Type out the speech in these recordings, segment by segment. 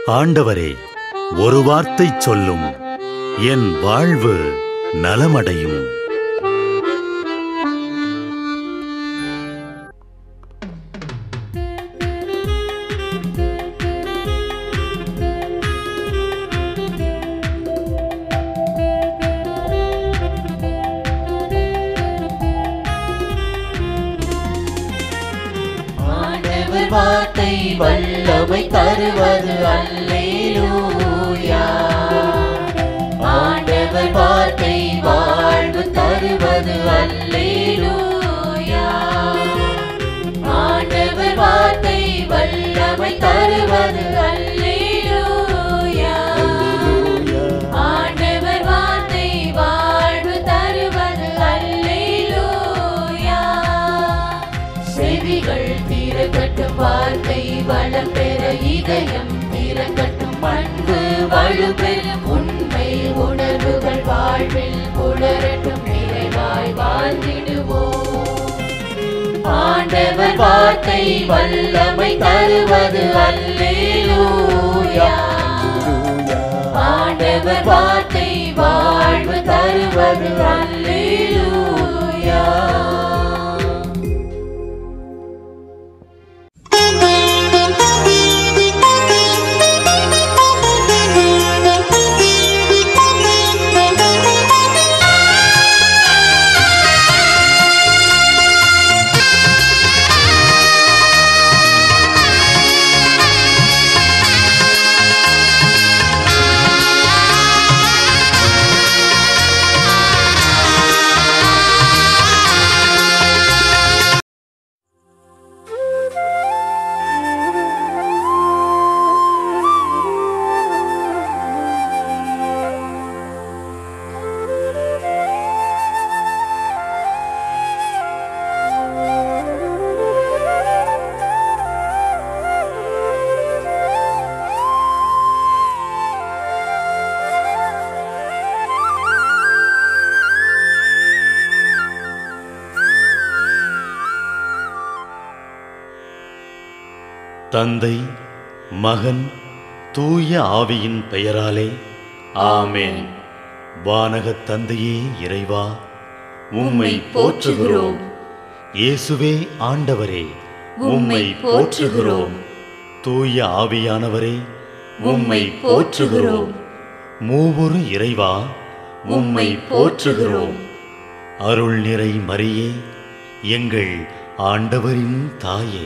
ஆண்டவரே, ஒரு வார்த்தை சொல்லும், என் வாழ்வு நலமடையும். வார்த்தை வல்லமை தருவது அல்லேலூயா. ஆண்டவர் வார்த்தை வாழ்வு தருவது அல்லேலூயா. ஆண்டவர் வார்த்தை வல்லமை தருவது அல்லேலூயா. ஆண்டவர் வார்த்தை வாழ்வு தருவது அல்லேலூயா. செவிகள் திறக்கட்டும், வார்த்தை வளம் பெற இதயம் திறக்கட்டும், அன்பு வலுப்பெறும், உண்மை உணர்வுகள் வாழ்வில் புலரட்டும், நிறைவாய் வாழ்ந்திடுவோம். ஆண்டவர் வார்த்தை வல்லமை தருவது அல்லேலூயா. ஆண்டவர் வார்த்தை வாழ்வு தருவது அல்லேலூயா. தந்தை, மகன், தூய ஆவியின் பெயராலே ஆமென். வானகத் தந்தையே இறைவா, உம்மை போற்றுகிறோம். இயேசுவே ஆண்டவரே, உம்மை போற்றுகிறோம். தூய ஆவியானவரே, உம்மை போற்றுகிறோம். மூவொரு இறைவா, உம்மை போற்றுகிறோம். அருள் நிறை மரியே, எங்கள் ஆண்டவரின் தாயே,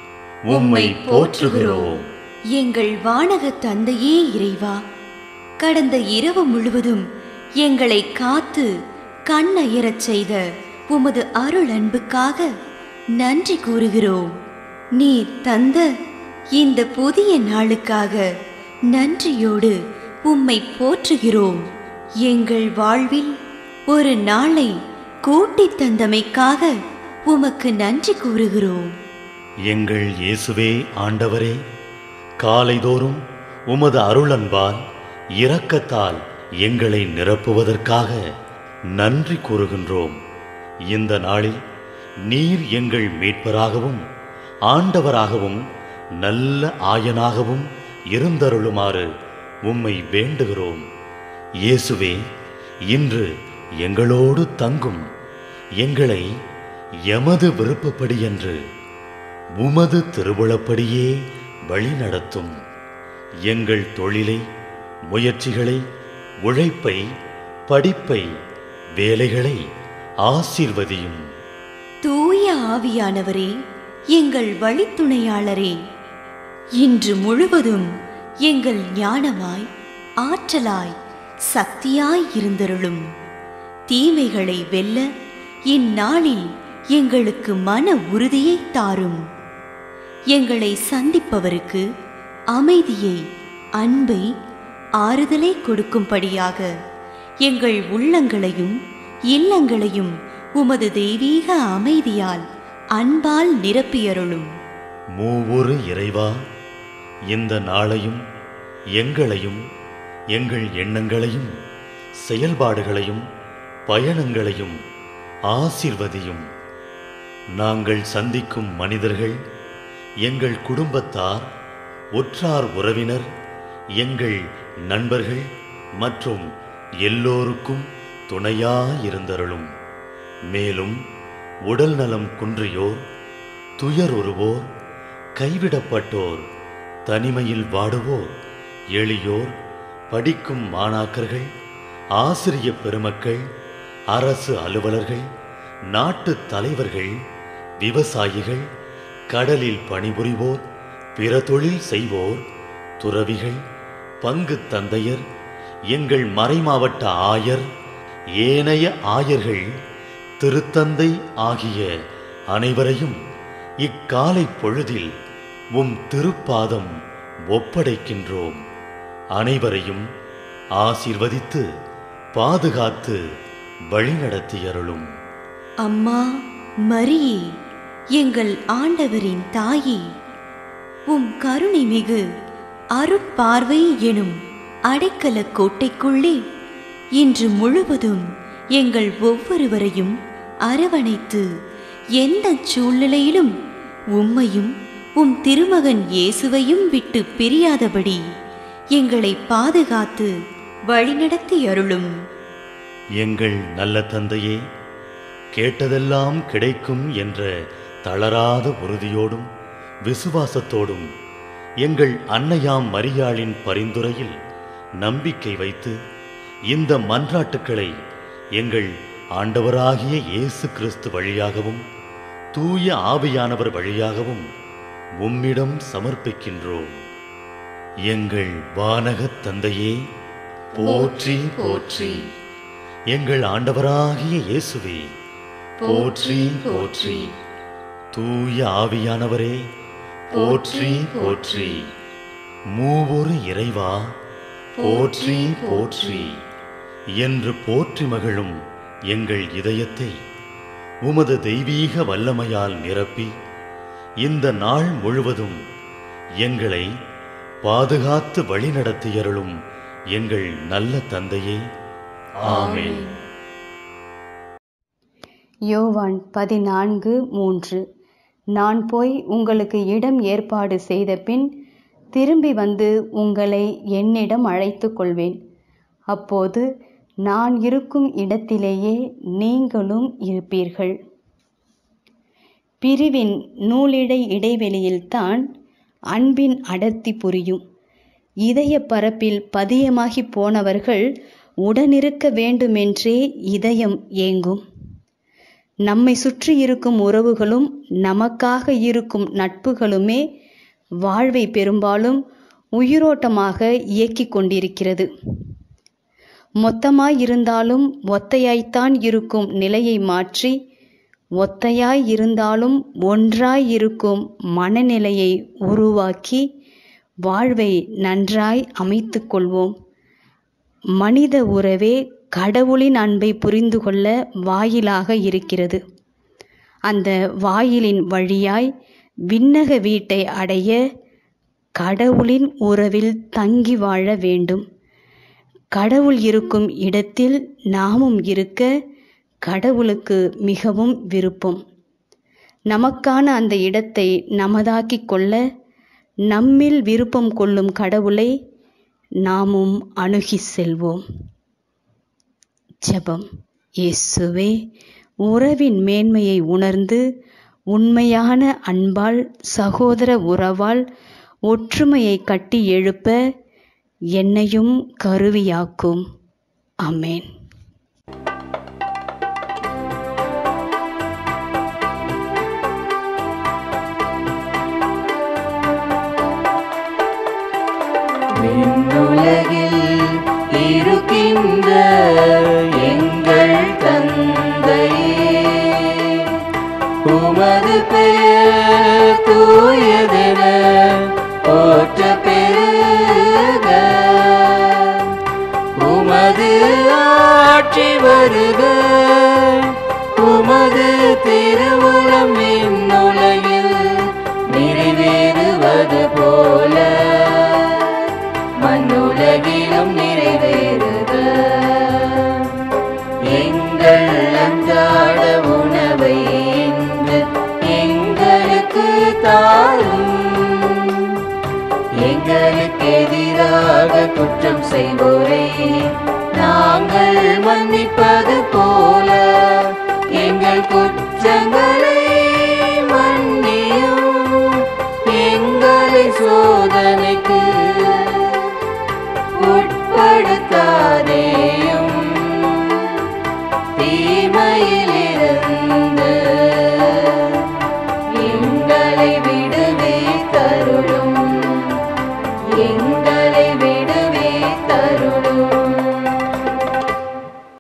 உம்மை போற்றுகிறோம். எங்கள் வானக தந்தையே இறைவா, கடந்த இரவு முழுவதும் எங்களை காத்து கண்ணயரச் செய்த உமது அருள் அன்புக்காக நன்றி கூறுகிறோம். நீர் தந்த இந்த புதிய நாளுக்காக நன்றியோடு உம்மை போற்றுகிறோம். எங்கள் வாழ்வில் ஒரு நாளை கூட்டித் தந்தமைக்காக உமக்கு நன்றி கூறுகிறோம். எங்கள் இயேசுவே ஆண்டவரே, காலைதோறும் உமது அருளன்பால் இரக்கத்தால் எங்களை நிரப்புவதற்காக நன்றி கூறுகின்றோம். இந்த நாளில் நீர் எங்கள் மீட்பராகவும் ஆண்டவராகவும் நல்ல ஆயனாகவும் இருந்தருளுமாறு உம்மை வேண்டுகிறோம். இயேசுவே, இன்று எங்களோடு தங்கும், எங்களை எமது விருப்பப்படி என்று உமது திருவுளப்படியே வழிநடத்தும். எங்கள் தொழிலை, முயற்சிகளை, உழைப்பை, படிப்பை, வேலைகளை ஆசீர்வதியும். தூய ஆவியானவரே, எங்கள் வழித்துணையாளரே, இன்று முழுவதும் எங்கள் ஞானமாய், ஆற்றலாய், சக்தியாய் இருந்தருளும். தீமைகளை வெல்ல இந்நாளில் எங்களுக்கு மன உறுதியை தாரும். எங்களை சந்திப்பவருக்கு அமைதியை, அன்பை, ஆறுதலை கொடுக்கும்படியாக எங்கள் உள்ளங்களையும் இல்லங்களையும் உமது தெய்வீக அமைதியால், அன்பால் நிரப்பியருளும். மூவொரு இறைவா, இந்த நாளையும் எங்களையும் எங்கள் எண்ணங்களையும் செயல்பாடுகளையும் பயணங்களையும் ஆசீர்வதியும். நாங்கள் சந்திக்கும் மனிதர்கள், எங்கள் குடும்பத்தார், உற்றார் உறவினர், எங்கள் நண்பர்கள் மற்றும் எல்லோருக்கும் துணையாயிருந்தருளும். மேலும் உடல் நலம் குன்றியோர், துயருறுவோர், கைவிடப்பட்டோர், தனிமையில் வாடுவோர், எளியோர், படிக்கும் மாணாக்கர்கள், ஆசிரிய பெருமக்கள், அரசு அலுவலர்கள், நாட்டு தலைவர்கள், விவசாயிகள், கடலில் பணிபுரிவோர், பிற தொழில் செய்வோர், துறவிகள், பங்கு தந்தையர், எங்கள் மறைமாவட்ட ஆயர், ஏனைய ஆயர்கள், திருத்தந்தை ஆகிய அனைவரையும் இக்காலை பொழுதில் உம் திருப்பாதம் ஒப்படைக்கின்றோம். அனைவரையும் ஆசீர்வதித்து பாதுகாத்து வழிநடத்தியருளும். அம்மா மரியே, எங்கள் ஆண்டவரின் தாயே, உம் கருணை மிகு அருட்பார்வை எனும் அடைக்கல கோட்டைக்குள்ளே இன்று முழுவதும் எங்கள் ஒவ்வொருவரையும் அரவணைத்து எந்த சூழ்நிலையிலும் உம்மையும் உம் திருமகன் இயேசுவையும் விட்டு பிரியாதபடி எங்களை பாதுகாத்து வழிநடத்தி அருளும். எங்கள் நல்ல தந்தையே, கேட்டதெல்லாம் கிடைக்கும் என்ற தளராத உறுதியோடும் விசுவாசத்தோடும் எங்கள் அன்னையாம் மரியாளின் பரிந்துரையில் நம்பிக்கை வைத்து இந்த மன்றாட்டுக்களை எங்கள் ஆண்டவராகிய இயேசு கிறிஸ்து வழியாகவும் தூய ஆவியானவர் வழியாகவும் உம்மிடம் சமர்ப்பிக்கின்றோம். எங்கள் வானகத் தந்தையே, போற்றி போற்றி. எங்கள் ஆண்டவராகிய இயேசுவே, போற்றி போற்றி. தூய ஆவியானவரே, போற்றி போற்றி. மூவொரு இறைவா, போற்றி போற்றி என்று போற்றி மகிழும் எங்கள் இதயத்தை உமது தெய்வீக வல்லமையால் நிரப்பி இந்த நாள் முழுவதும் எங்களை பாதுகாத்து வழிநடத்தியருளும் எங்கள் நல்ல தந்தையே. ஆமென். யோவான் 14:3. நான் போய் உங்களுக்கு இடம் ஏற்பாடு செய்த பின் திரும்பி வந்து உங்களை என்னிடம் அழைத்து கொள்வேன். அப்போது நான் இருக்கும் இடத்திலேயே நீங்களும் இருப்பீர்கள். பிரிவின் நூலிழை இடைவெளியில்தான் அன்பின் அடர்த்தி புரியும். இதய பரப்பில் பதியமாகி போனவர்கள் உடனிருக்க வேண்டுமென்றே இதயம் ஏங்கும். நம்மை சுற்றி இருக்கும் உறவுகளும் நமக்காக இருக்கும் நட்புகளுமே வாழ்வை பெரும்பாலும் உயிரோட்டமாக இயக்கிக் கொண்டிருக்கிறது. மொத்தமாயிருந்தாலும் ஒத்தையாய்த்தான் இருக்கும் நிலையை மாற்றி ஒத்தையாய் இருந்தாலும் ஒன்றாய் இருக்கும் மனநிலையை உருவாக்கி வாழ்வை நன்றாய் அமைத்து கொள்வோம். மனித உறவே கடவுளின் அன்பை புரிந்து கொள்ள வாயிலாக இருக்கிறது. அந்த வாயிலின் வழியாய் விண்ணக வீட்டை அடைய கடவுளின் உறவில் தங்கி வாழ வேண்டும். கடவுள் இருக்கும் இடத்தில் நாமும் இருக்க கடவுளுக்கு மிகவும் விருப்பம். நமக்கான அந்த இடத்தை நமதாக்கிக் கொள்ள நம்மில் விருப்பம் கொள்ளும் கடவுளை நாமும் அணுகி செல்வோம். ஜெபம். இயேசுவே, உறவின் மேன்மையை உணர்ந்து உண்மையான அன்பால் சகோதர உறவால் ஒற்றுமையை கட்டி எழுப்ப என்னையும் கருவியாக்கும். ஆமென். விண்ணுலகில் இருக்கின்ற எங்கள் தந்தையே, உமது பெயர் தூயதென போற்ற பெருக, உமது ஆட்சி வருக, உமது திருவுளம் விண்ணுலகில் நிறைவேறுவது போல மண்ணுலகிலும் நிறைவேறுக. எங்கள் அன்றாட உணவை இன்று எங்களுக்கு தாரும், எங்களுக்கு எதிராக நமக்காக குற்றம் செய்வோரை நாங்கள் மன்னிப்பது போல